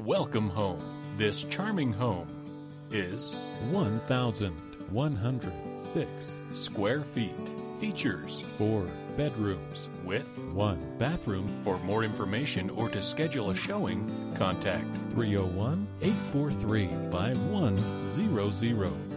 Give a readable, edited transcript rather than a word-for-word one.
Welcome home. This charming home is 1,106 square feet. Features 4 bedrooms with 1 bathroom. For more information or to schedule a showing, contact 301-843-5100.